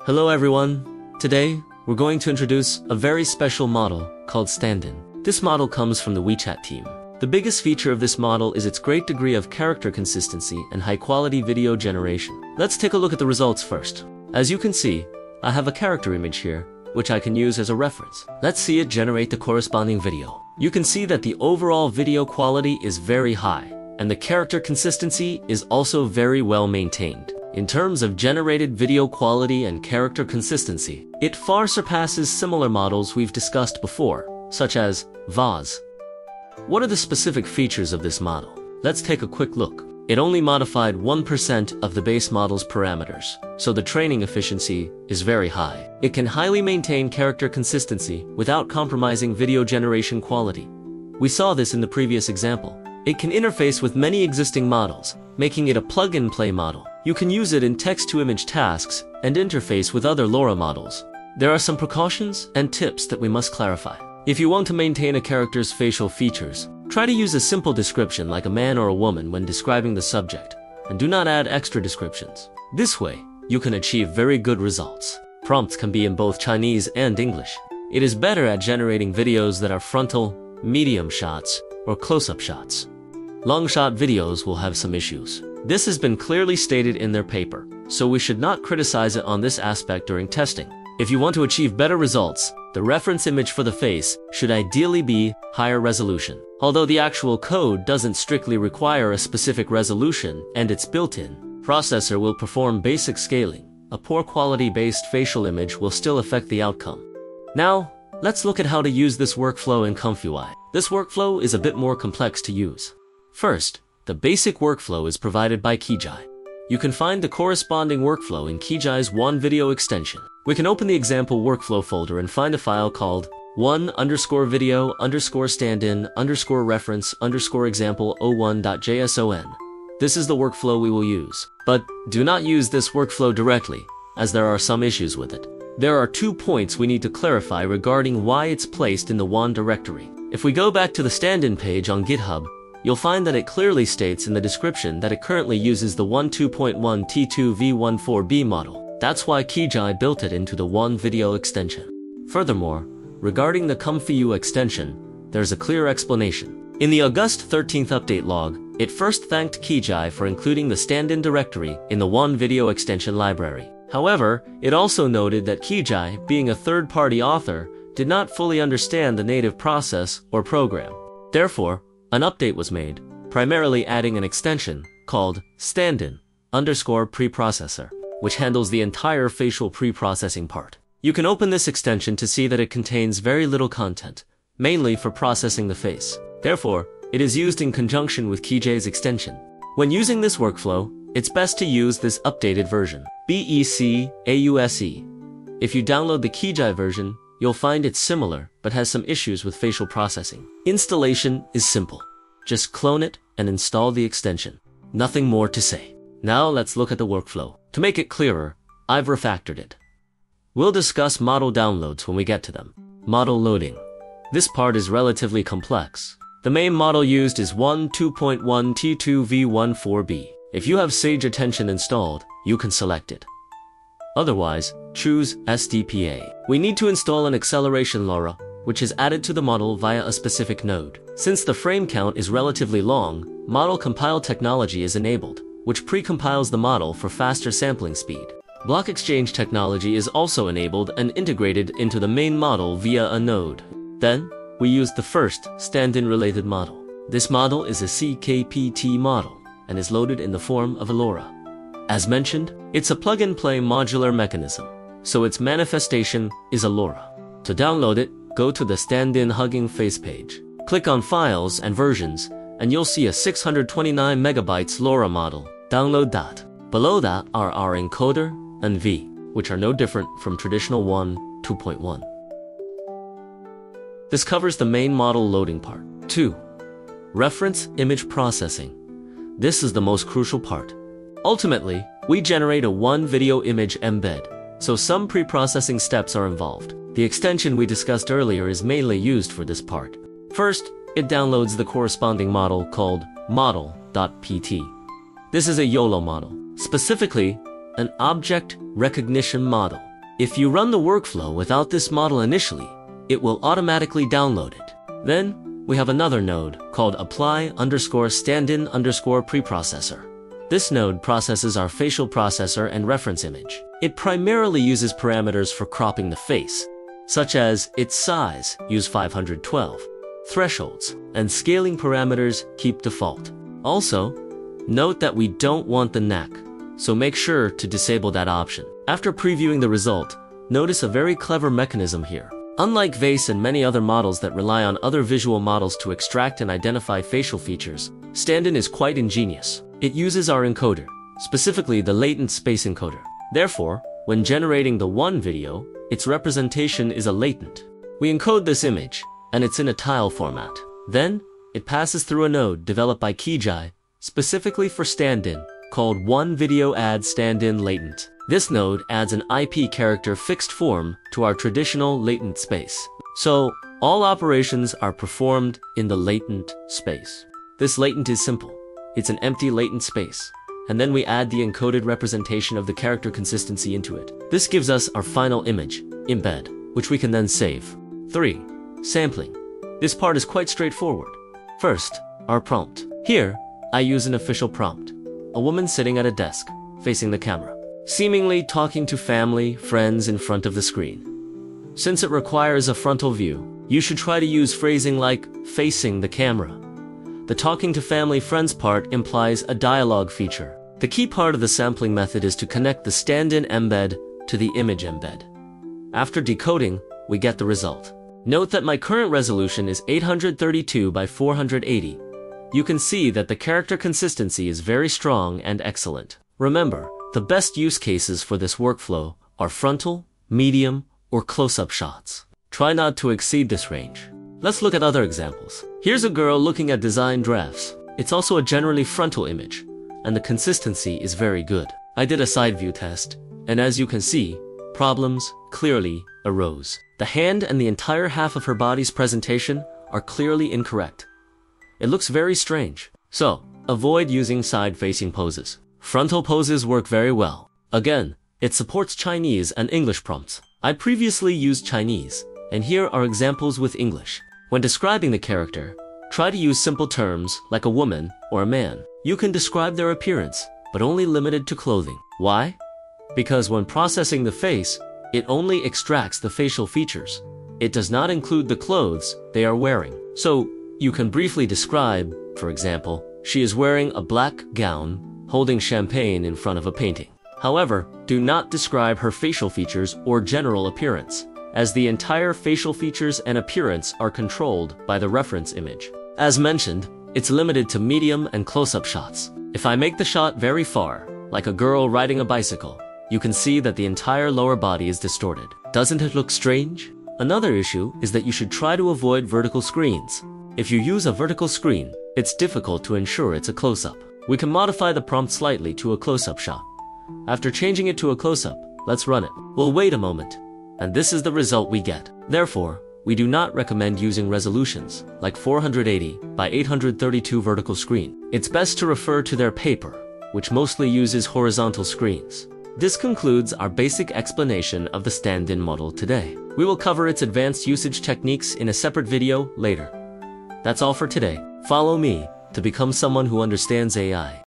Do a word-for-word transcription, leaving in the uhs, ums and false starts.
Hello everyone. Today, we're going to introduce a very special model called stand-in. This model comes from the WeChat team. The biggest feature of this model is its great degree of character consistency and high-quality video generation. Let's take a look at the results first. As you can see, I have a character image here, which I can use as a reference. Let's see it generate the corresponding video. You can see that the overall video quality is very high, and the character consistency is also very well maintained. In terms of generated video quality and character consistency, it far surpasses similar models we've discussed before, such as Vaz. What are the specific features of this model? Let's take a quick look. It only modified one percent of the base model's parameters, so the training efficiency is very high. It can highly maintain character consistency without compromising video generation quality. We saw this in the previous example. It can interface with many existing models, making it a plug-and-play model. You can use it in text-to-image tasks and interface with other LoRa models. There are some precautions and tips that we must clarify. If you want to maintain a character's facial features, try to use a simple description like a man or a woman when describing the subject, and do not add extra descriptions. This way, you can achieve very good results. Prompts can be in both Chinese and English. It is better at generating videos that are frontal, medium shots, or close-up shots. Long-shot videos will have some issues. This has been clearly stated in their paper, so we should not criticize it on this aspect during testing. If you want to achieve better results, the reference image for the face should ideally be higher resolution. Although the actual code doesn't strictly require a specific resolution and it's built-in, processor will perform basic scaling. A poor quality-based facial image will still affect the outcome. Now, let's look at how to use this workflow in ComfyUI. This workflow is a bit more complex to use. First, the basic workflow is provided by Kijai. You can find the corresponding workflow in Kijai's one video extension. We can open the example workflow folder and find a file called one underscore video underscore stand-in underscore reference underscore example oh one dot json. This is the workflow we will use. But do not use this workflow directly, as there are some issues with it. There are two points we need to clarify regarding why it's placed in the one directory. If we go back to the stand-in page on GitHub, you'll find that it clearly states in the description that it currently uses the one two point one T two V fourteen B model. That's why Kijai built it into the one video extension. Furthermore, regarding the ComfyUI extension, there's a clear explanation. In the August thirteenth update log, it first thanked Kijai for including the stand-in directory in the one video extension library. However, it also noted that Kijai, being a third-party author, did not fully understand the native process or program. Therefore, an update was made, primarily adding an extension called stand-in underscore preprocessor, which handles the entire facial pre-processing part. You can open this extension to see that it contains very little content, mainly for processing the face. Therefore, it is used in conjunction with Kijai's extension. When using this workflow, it's best to use this updated version, B E C A U S E. If you download the Kijai version, you'll find it's similar, but has some issues with facial processing. Installation is simple. Just clone it and install the extension. Nothing more to say. Now let's look at the workflow. To make it clearer, I've refactored it. We'll discuss model downloads when we get to them. Model loading. This part is relatively complex. The main model used is one two point one T two V fourteen B. If you have Sage Attention installed, you can select it. Otherwise, choose S D P A. We need to install an acceleration LoRa, which is added to the model via a specific node. Since the frame count is relatively long, model compile technology is enabled, which pre-compiles the model for faster sampling speed. Block exchange technology is also enabled and integrated into the main model via a node. Then, we use the first stand-in related model. This model is a C K P T model and is loaded in the form of a LoRa. As mentioned, it's a plug-and-play modular mechanism, so its manifestation is a LoRa. To download it, go to the stand-in Hugging Face page. Click on Files and Versions, and you'll see a six hundred twenty-nine megabytes LoRa model. Download that. Below that are our encoder and V, which are no different from traditional one two point one. This covers the main model loading part. two. Reference image processing. This is the most crucial part. Ultimately, we generate a one video image embed, so some pre-processing steps are involved. The extension we discussed earlier is mainly used for this part. First, it downloads the corresponding model called model dot P T. This is a YOLO model, specifically an object recognition model. If you run the workflow without this model initially, it will automatically download it. Then, we have another node called apply underscore stand-in underscore preprocessor. This node processes our facial processor and reference image. It primarily uses parameters for cropping the face, such as its size, use five hundred twelve, thresholds, and scaling parameters keep default. Also, note that we don't want the neck, so make sure to disable that option. After previewing the result, notice a very clever mechanism here. Unlike Vase and many other models that rely on other visual models to extract and identify facial features, stand-in is quite ingenious. It uses our encoder, specifically the latent space encoder. Therefore, when generating the one video, its representation is a latent. We encode this image, and it's in a tile format. Then, it passes through a node developed by Kijai, specifically for stand-in, called one video add stand-in latent. This node adds an I P character fixed form to our traditional latent space. So, all operations are performed in the latent space. This latent is simple. It's an empty latent space. And then we add the encoded representation of the character consistency into it. This gives us our final image, embed, which we can then save. three. Sampling. This part is quite straightforward. First, our prompt. Here, I use an official prompt. A woman sitting at a desk, facing the camera, seemingly talking to family, friends in front of the screen. Since it requires a frontal view, you should try to use phrasing like facing the camera. The talking to family friends part implies a dialogue feature. The key part of the sampling method is to connect the stand-in embed to the image embed. After decoding, we get the result. Note that my current resolution is eight hundred thirty-two by four hundred eighty. You can see that the character consistency is very strong and excellent. Remember, the best use cases for this workflow are frontal, medium, or close-up shots. Try not to exceed this range. Let's look at other examples. Here's a girl looking at design drafts. It's also a generally frontal image, and the consistency is very good. I did a side view test, and as you can see, problems clearly arose. The hand and the entire half of her body's presentation are clearly incorrect. It looks very strange. So, avoid using side-facing poses. Frontal poses work very well. Again, it supports Chinese and English prompts. I previously used Chinese, and here are examples with English. When describing the character, try to use simple terms like a woman or a man. You can describe their appearance, but only limited to clothing. Why? Because when processing the face, it only extracts the facial features. It does not include the clothes they are wearing. So, you can briefly describe, for example, she is wearing a black gown, holding champagne in front of a painting. However, do not describe her facial features or general appearance, as the entire facial features and appearance are controlled by the reference image. As mentioned, it's limited to medium and close-up shots. If I make the shot very far, like a girl riding a bicycle, you can see that the entire lower body is distorted. Doesn't it look strange? Another issue is that you should try to avoid vertical screens. If you use a vertical screen, it's difficult to ensure it's a close-up. We can modify the prompt slightly to a close-up shot. After changing it to a close-up, let's run it. We'll wait a moment, and this is the result we get. Therefore, we do not recommend using resolutions like four hundred eighty by eight hundred thirty-two vertical screen. It's best to refer to their paper, which mostly uses horizontal screens. This concludes our basic explanation of the stand-in model today. We will cover its advanced usage techniques in a separate video later. That's all for today. Follow me to become someone who understands A I.